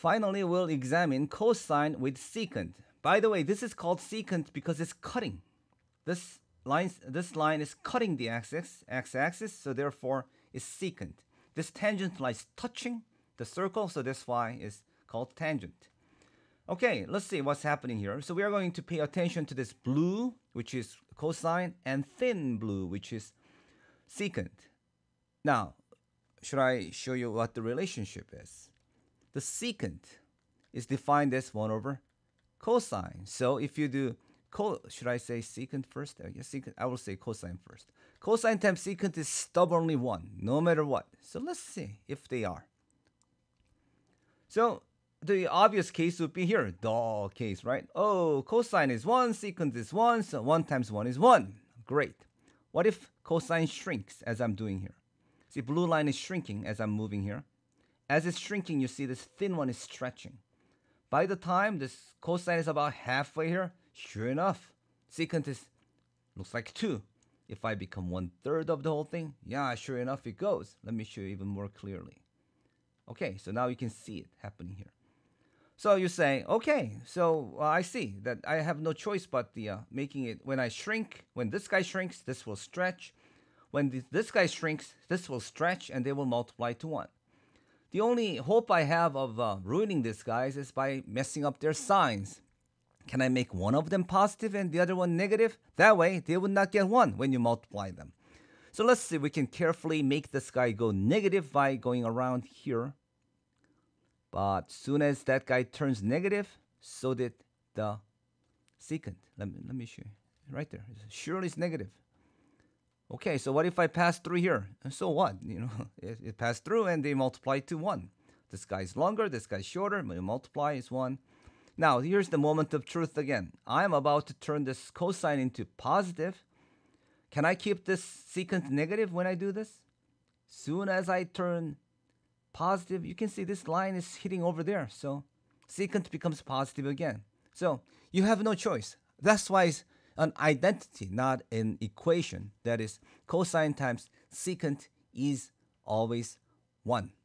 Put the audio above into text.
Finally, we'll examine cosine with secant. By the way, this is called secant because it's cutting. This line is cutting the x-axis, so therefore it's secant. This tangent line is touching the circle, so that's why it's called tangent. Okay, let's see what's happening here. So we are going to pay attention to this blue, which is cosine, and thin blue, which is secant. Now, should I show you what the relationship is? The secant is defined as 1 over cosine. So if you do, should I say secant first? Yes, secant. I will say cosine first. Cosine times secant is stubbornly 1, no matter what. So let's see if they are. So the obvious case would be here, the case, right? Oh, cosine is 1, secant is 1, so 1 times 1 is 1. Great. What if cosine shrinks as I'm doing here? See, blue line is shrinking as I'm moving here. As it's shrinking, you see this thin one is stretching. By the time this cosine is about halfway here, sure enough, secant looks like 2. If I become 1/3 of the whole thing, yeah, sure enough it goes. Let me show you even more clearly. Okay, so now you can see it happening here. So you say, okay, so I see that I have no choice but the making it, when I shrink, when this guy shrinks, this will stretch. When this guy shrinks, this will stretch, and they will multiply to 1. The only hope I have of ruining these guys is by messing up their signs. Can I make one of them positive and the other one negative? That way, they would not get 1 when you multiply them. So let's see, we can carefully make this guy go negative by going around here. But soon as that guy turns negative, so did the secant. Let me show you. Right there. Surely it's negative. Okay, so what if I pass through here? So what? It passed through and they multiply to 1. This guy's longer, this guy's shorter. When you multiply is 1. Now, here's the moment of truth again. I'm about to turn this cosine into positive. Can I keep this secant negative when I do this? Soon as I turn positive, you can see this line is hitting over there. So secant becomes positive again. So you have no choice. That's why it's an identity, not an equation. That is, cosine times secant is always 1.